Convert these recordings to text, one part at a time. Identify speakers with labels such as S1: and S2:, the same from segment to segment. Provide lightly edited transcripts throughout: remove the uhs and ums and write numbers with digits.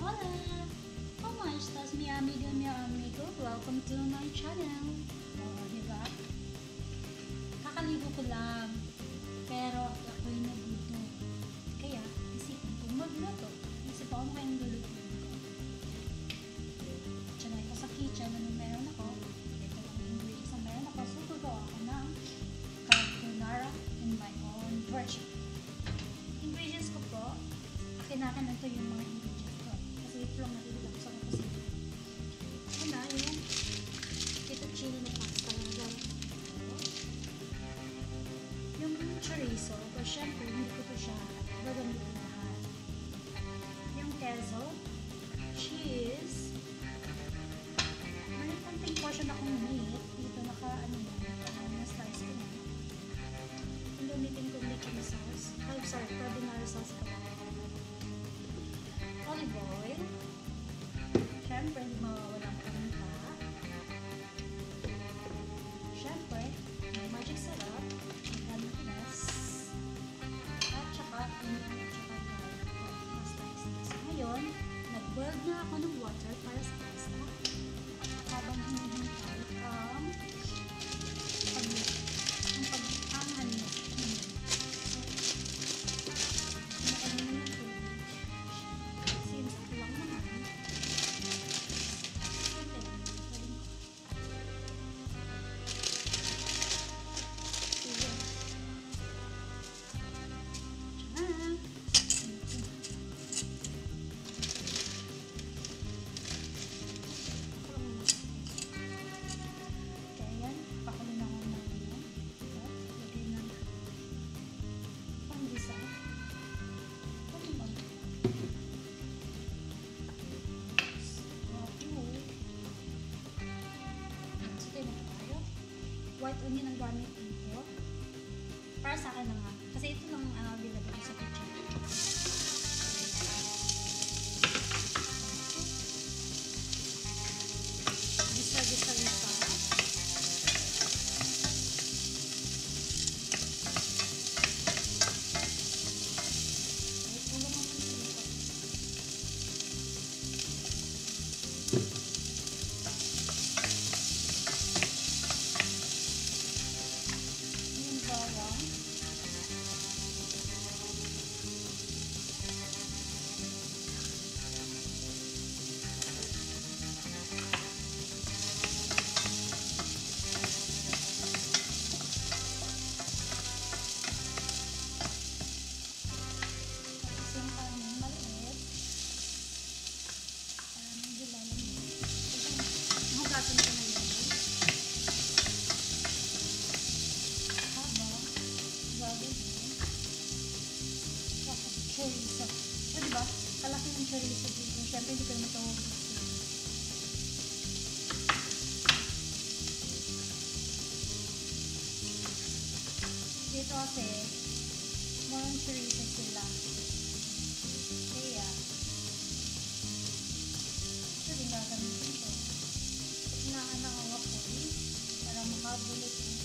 S1: Hola! ¿Cómo estás, mi amiga, mi amigo? Welcome to my channel. Diba? Kakaligo ko lang. Pero ako'y nagutom. Kaya, isipin kong magluto. Isip ako kayong lulutuin ko. Tsanay ko sa kitchen. Anong meron ako? Ito lang yung ingredients na meron ako. So, gagawa ako ng carbonara in my own version. Ingredients ko po, akin ito yung mga ingredients ko. Kasi ito lang nalilap sa kusina. Ano yung fettuccine na pasta na gawin ko. Yung chorizo, pero syempre hindi ko ito siya gagamitin lahat. Yung queso, cheese, may konting portion akong meat. Dito na-slice ko na. Gamitin ko chicken sauce. Carbonara sauce ko. Olive oil. Siyempre, hindi mawawala ang paminta. Siyempre, magic syrup, ganitness, at saka garlic. So, ngayon, nag-boil na ako ng water para sa pasta. Habang hinihintay ang white onion ang gamit dito. Para sa akin lang ha. Kasi ito lang available sa kitchen. Gisa-gisa. Chorizo. O diba? Kalaki ng chorizo dito. Siyempre hindi ko naman ito dito kasi more on chorizo sila. Kaya ito din gagamitin ko. Inaan ang apoy para makabulot yung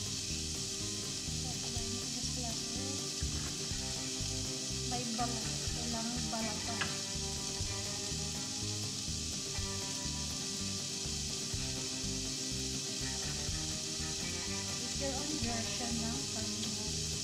S1: may balat. Kailangan balatan. It's your own version ng carbonara.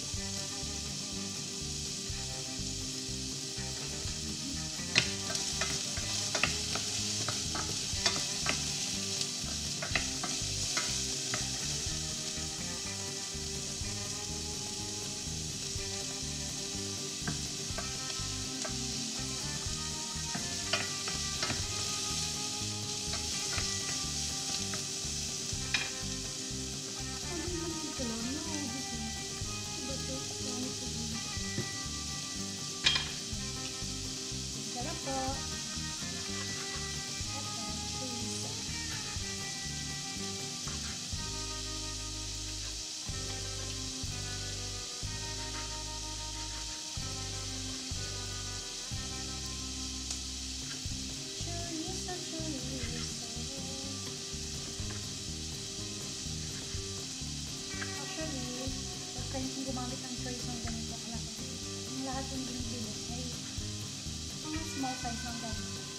S1: gumamit ng choice ng ganito kalaki. Yung lahat yung binibili ay mga small size ng ganito.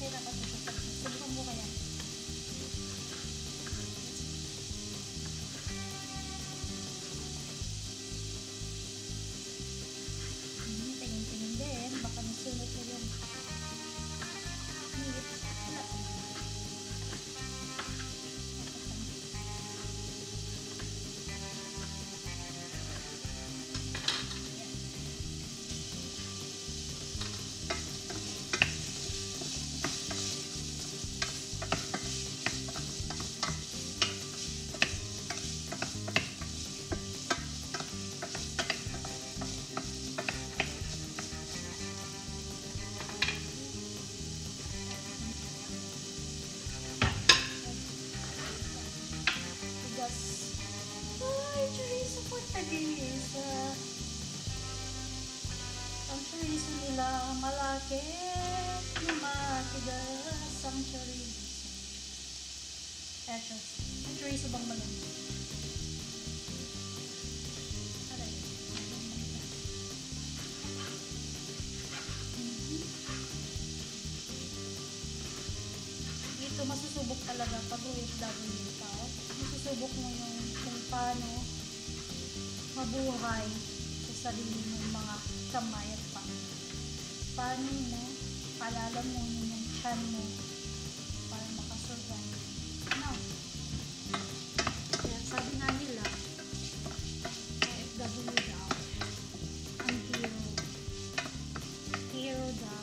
S1: Mahirap at masasarap. Subukan mo kaya. Tingin-tingin din. Baka masunod mo yung meat. Ay, chorizo Portuguese. Ang chorizo nila malaki na matigas ang chorizo. Eto, ang chorizo bang malaki? Aray. Dito masusubok talaga pag OFW ka. Masusubok mo yung kung paano mabuhay sa sarili ng mga kamay at paa. Paano mo palalamunin yung tiyan mo para makasurvive. Ano? Kaya sabi nga nila, OFW daw, ang hero. Hero daw.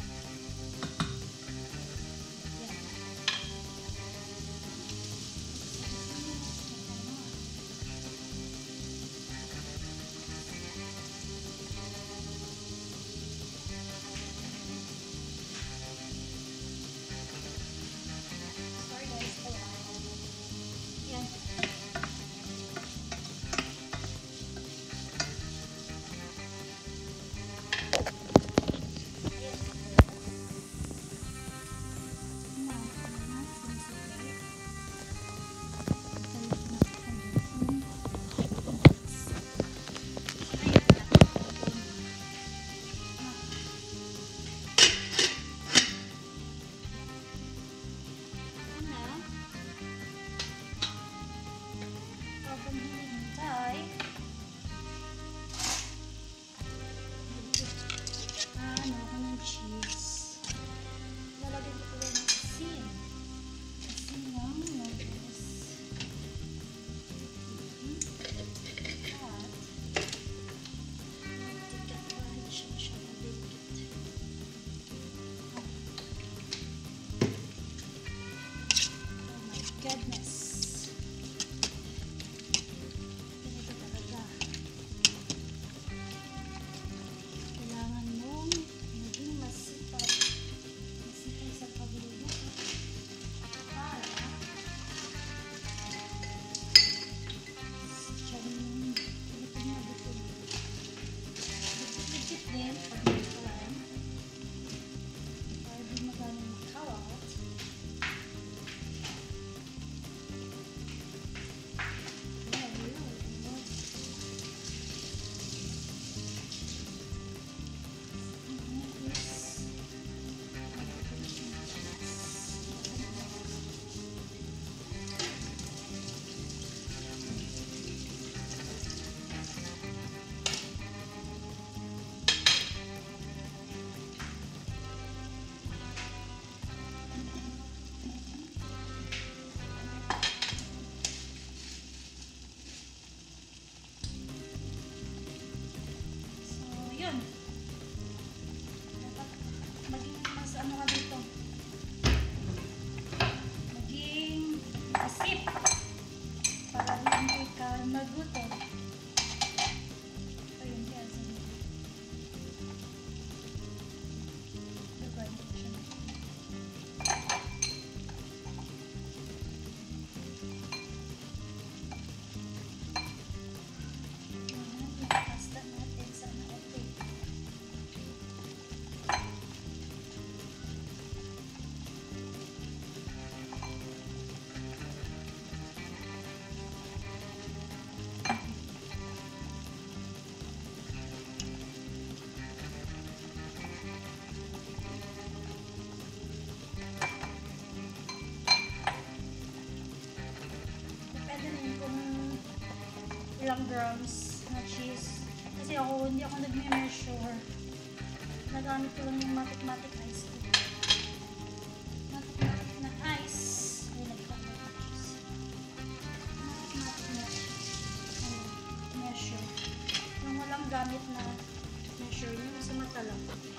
S1: grams na cheese. Kasi hindi ako nag-measure. Nagamit ko lang yung matic-matic ice cream. Matic-matic na ice. Ay, nagkakit na cheese. Matic-matic na measure. Yung walang gamit na measure, yung sa mata lang.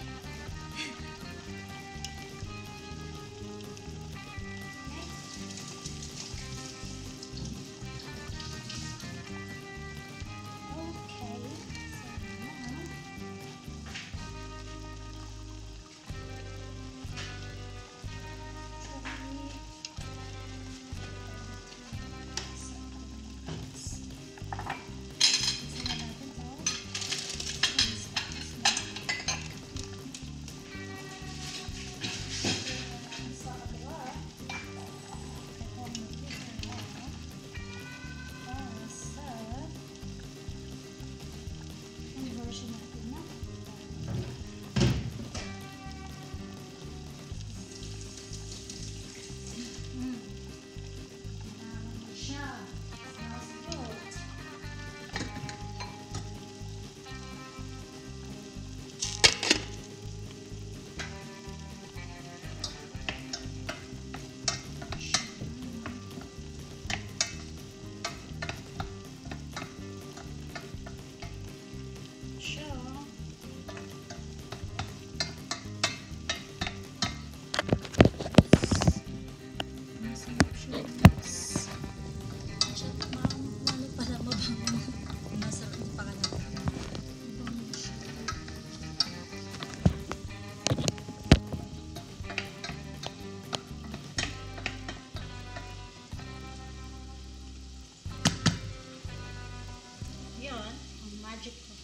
S1: Magic ko.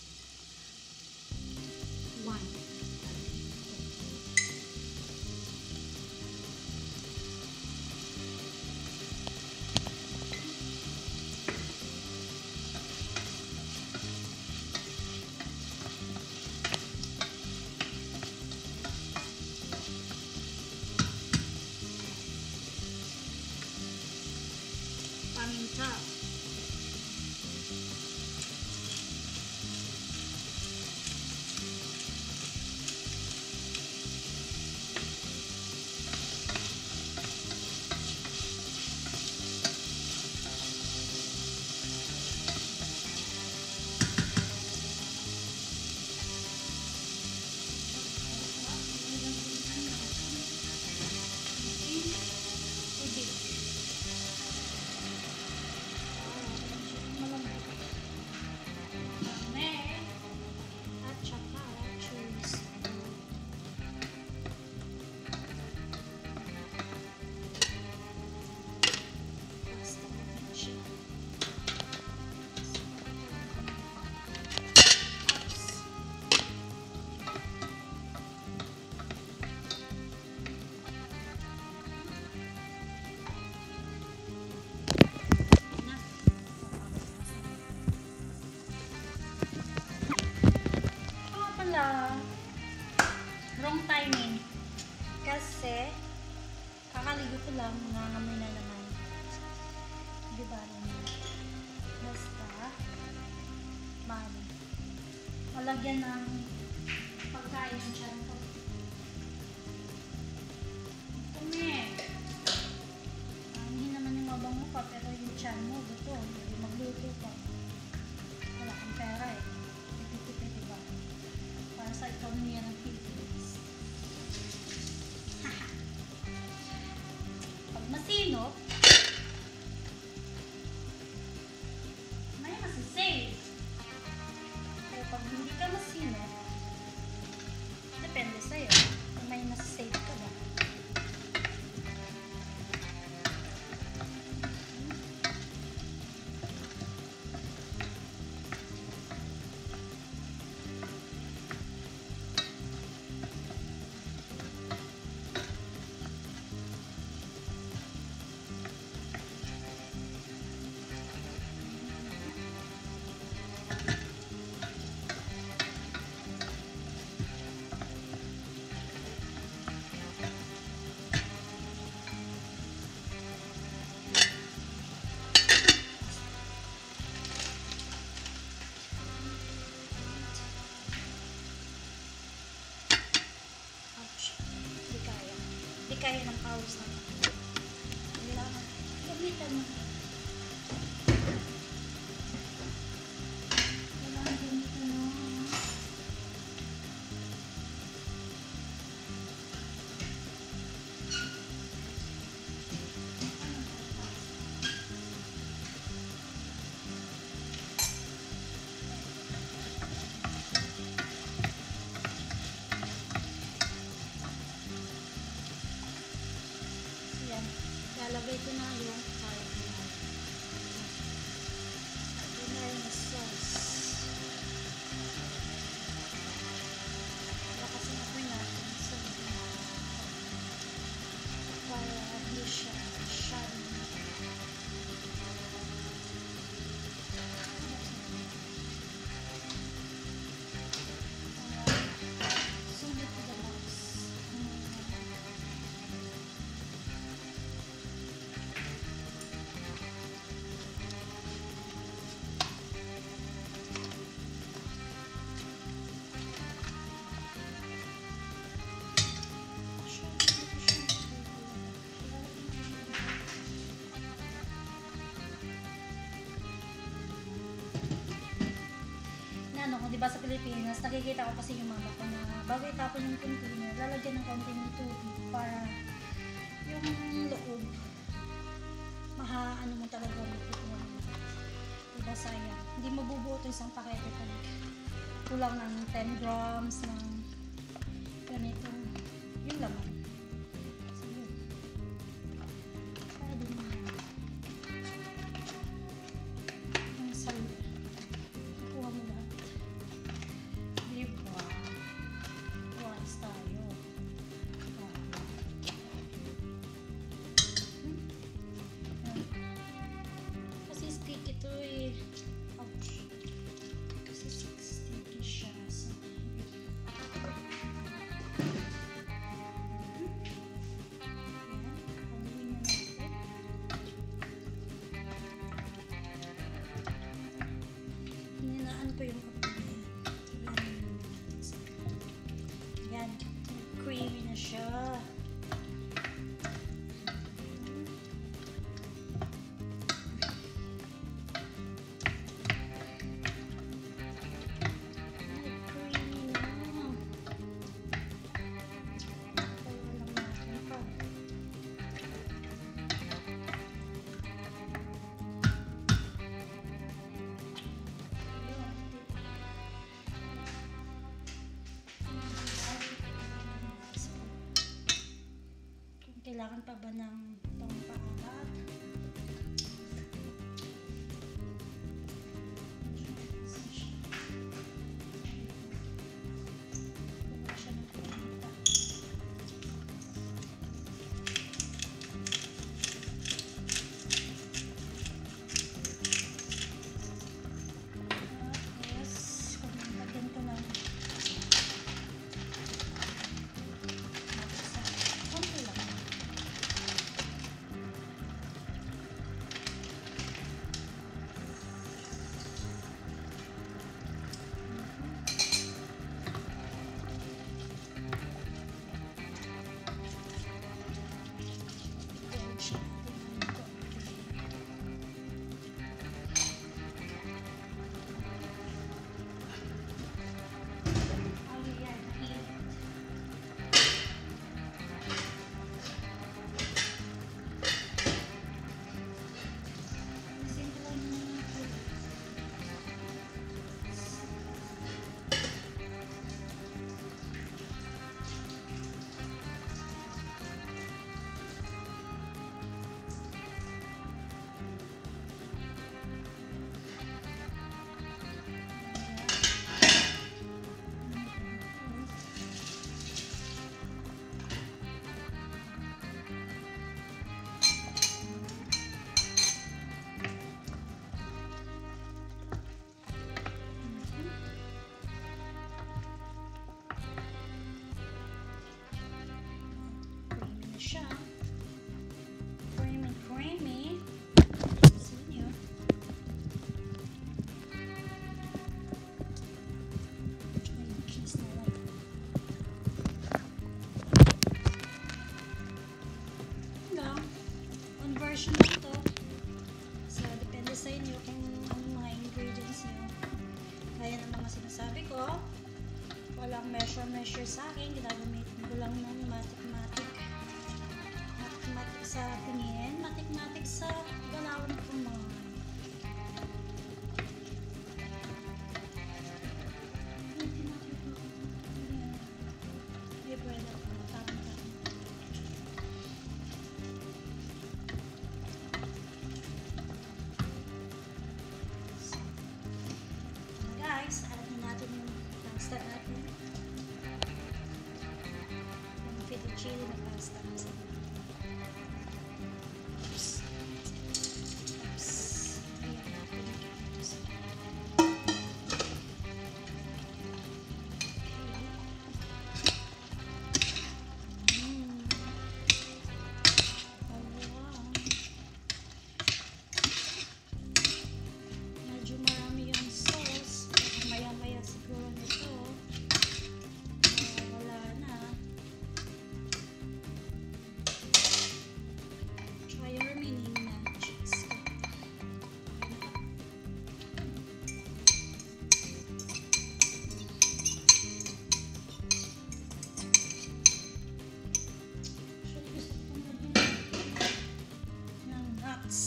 S1: 1. Paminta. Wrong timing. Kasi, kakaligo ko lang, nangangamoy na naman. Diba naman? Basta, mali. Malagyan ng pagkain ng tiyan ko. Tumi. Hindi naman yung mabang mo pa, pero yung tiyan mo, buto. Hindi magluto pa. Wala kang pera eh. Tipid-tipid, diba? Para sa ekonomiya ng Philippines. Pag masinop, may masisave. Pero pag hindi ka masinop, depende tayo ng pawis na kailangan gamitan mo. Kailangan gamitan mo. Lalagay ko na yung carbonara sauce. Lakasin ako natin sa para hindi siya masyadong sulit to the box. Ano, di ba sa Pilipinas, nakikita ko kasi yung mama ko na bago itapon yung container, lalagyan ng konting tubig para yung loob ano mo talaga magpupuan. Diba sayang, hindi mabubuo ito isang pakete pag kulang ng 10 grams ng ganitong yung laman. So yun, pwede mo yung salud nakuha mo lahat. Diba? Wise tayo. Kasi sticky ito eh. Ouch. Kasi sticky siya. So, hinaan ko yung kapatid. Yan. Creamy na siya. Kailangan pa ba ng pangpaalat? Siya. Creamy, creamy. Sa inyo. May cheese na lang. sa akin, ginagamitin ko lang ng matik-matik. Matik-matik sa tingin, matik-matik sa galaw ng kumon. Hindi pwede ako. Guys, alam natin yung pasta natin. Yung fettuccine na pasta. Oops. Oops. Ayan natin. Medyo marami yung sauce. Maya-maya siguro nito. Wala na. Tsaka yung remaining na cheese. Actually, gusto ko lagyan ng nuts.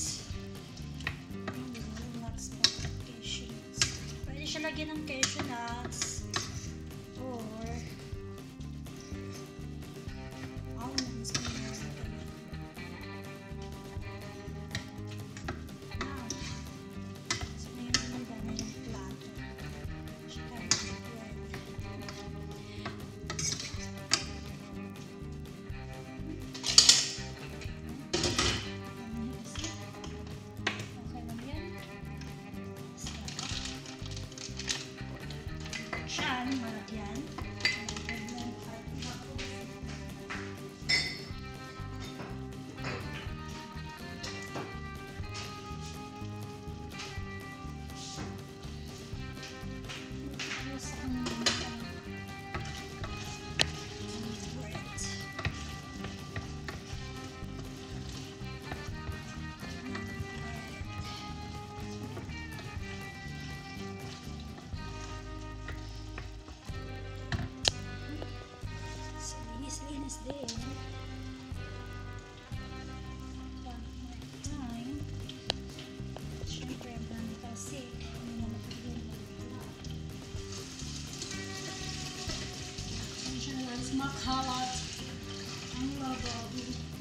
S1: Pwede siya lagyan ng cashew nuts or almonds. Now, so ngayon naman dami ng plato. Tsaka yung bread. Okay lang yan. Siyan, malagyan. Linis din. Time. Siyempre, brand kasi hindi na matagin. Siya na lang makalat ang lavabo.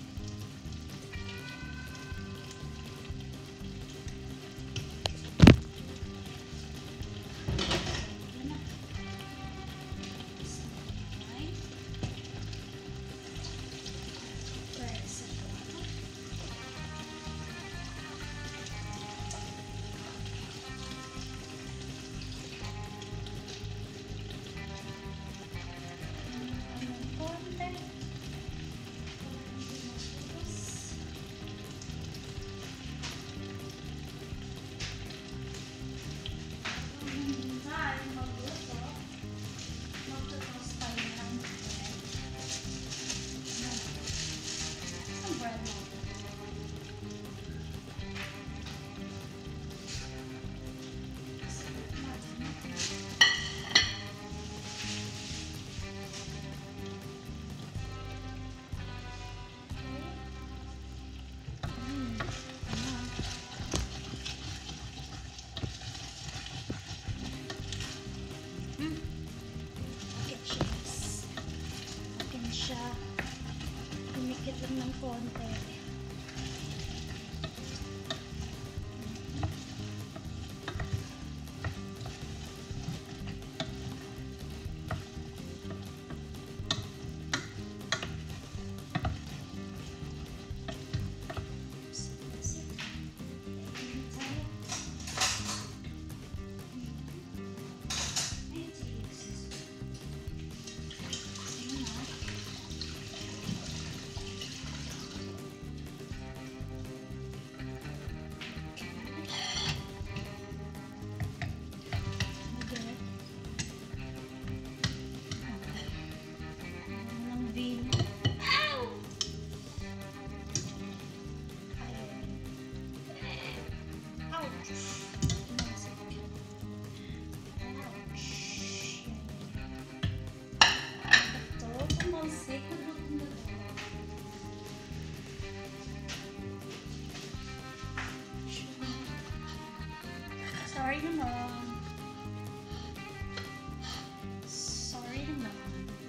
S1: Dumikit lang ng konti. Sorry naman. Sorry naman.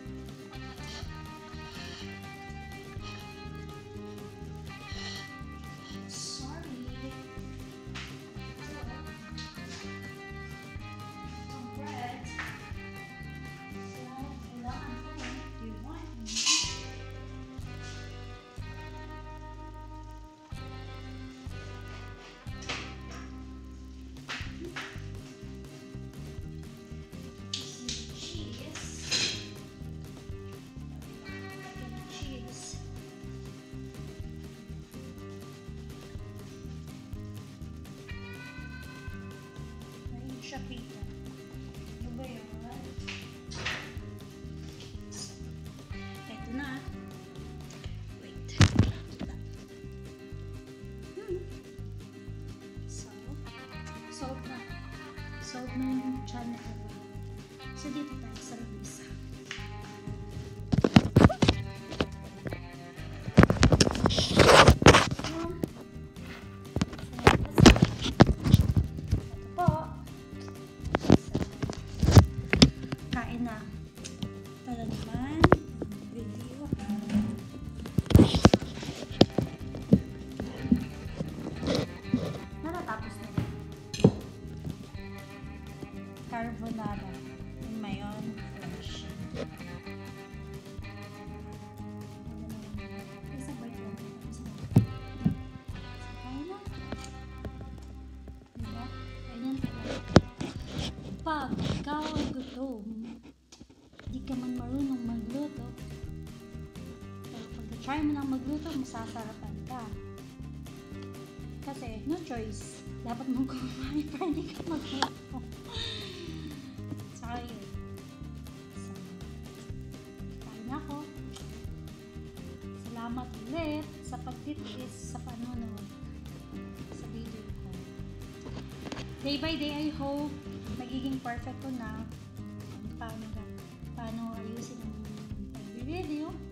S1: Sorry. Some bread. So, kailangan ko. Do you want me? Siya pita. Ano ba yun? Ito na. Wait. Solve na. Solve na yung channel. So, dito tayo sa lamisa. Kain na. Para naman, video. Natatapos na yun. Carbonara in my own flesh. Isa ba ito? Kain na. Diba? Ganyan talaga. Pag ikaw ay gutom, di ka man marunong magluto, pero pag try mo nang magluto, masasarapan ka. Kasi, no choice. Dapat mong kumain para hindi ka magluto. Saka yun. So, kain ako. Salamat ulit sa pagtitiis sa panonood sa video ko. Day by day, I hope magiging perfect ko na paano ayusin ang pag-video